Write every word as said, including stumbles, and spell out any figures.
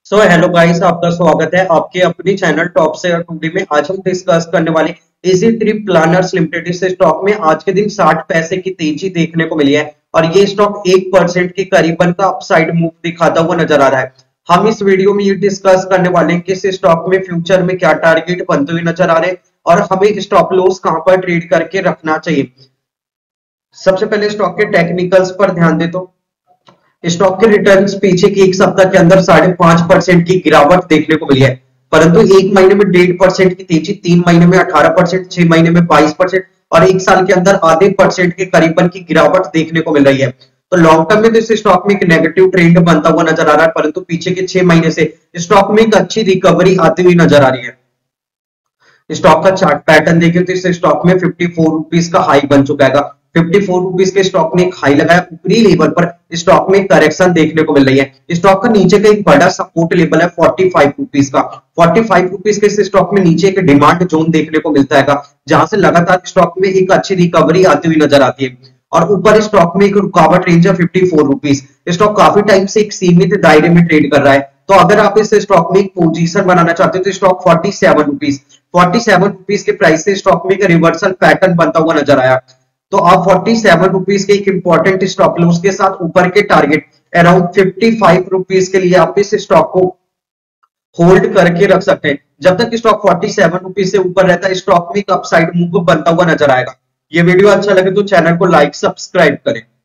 So hello guys, आपका स्वागत है आपके अपनी चैनल टॉप शेयर टुडे में। आज हम डिस्कस करने वाले इजी ट्रिप प्लानर्स लिमिटेड। इस स्टॉक में आज के दिन साठ पैसे की तेजी देखने को मिली है और ये स्टॉक एक परसेंट के करीबन का अपसाइड मूव दिखाता हुआ नजर आ रहा है। हम इस वीडियो में ये डिस्कस करने वाले हैं कि इस स्टॉक में फ्यूचर में क्या टारगेट बनते हुए नजर आ रहे हैं और हमें स्टॉप लॉस कहां पर ट्रेड करके रखना चाहिए। सबसे पहले स्टॉक के टेक्निकल्स पर ध्यान दे तो स्टॉक के रिटर्न्स पीछे की एक सप्ताह के अंदर साढ़े पांच परसेंट की गिरावट देखने को मिली है, परंतु एक महीने में डेढ़ परसेंट की तेजी, तीन महीने में अठारह परसेंट, छह महीने में बाईस परसेंट और एक साल के अंदर आधे परसेंट के करीबन की गिरावट देखने को मिल रही है। तो लॉन्ग टर्म में तो इस स्टॉक में एक नेगेटिव ट्रेंड बनता हुआ नजर आ रहा है, परंतु पीछे के छह महीने से स्टॉक में एक अच्छी रिकवरी आती हुई नजर आ रही है। स्टॉक का चार्ट पैटर्न देखें तो इस स्टॉक में फिफ्टी फोर रुपीज का हाई बन चुका है। फिफ्टी फोर रुपीज के स्टॉक ने एक हाई लगाया, ऊपरी लेवल पर स्टॉक में करेक्शन देखने को मिल रही है। स्टॉक का नीचे का एक बड़ा सपोर्ट लेवल है फोर्टी फाइव रुपीज का। फोर्टी फाइव रुपीज के इस स्टॉक में नीचे एक डिमांड जोन देखने को मिलता है, जहां से लगातार स्टॉक में एक अच्छी रिकवरी आती हुई नजर आती है और ऊपर स्टॉक में एक रुकावट रेंज है फिफ्टी फोर रुपीज। स्टॉक काफी टाइम से एक सीमित दायरे में ट्रेड कर रहा है, तो अगर आप इस स्टॉक में एक पोजीशन बनाना चाहते हो तो stock forty seven rupees forty seven rupees के प्राइस से स्टॉक में एक रिवर्सल पैटर्न बनता हुआ नजर आया। तो आप फोर्टी सेवन रुपीज के एक इंपॉर्टेंट स्टॉप लॉस के साथ ऊपर के target around fifty five rupees के लिए आप इस स्टॉक को होल्ड करके रख सकते हैं। जब तक स्टॉक फोर्टी सेवन रुपीज से ऊपर रहता है, स्टॉक में एक अपसाइड मूव बनता हुआ नजर आएगा। ये वीडियो अच्छा लगे तो चैनल को लाइक सब्सक्राइब करें।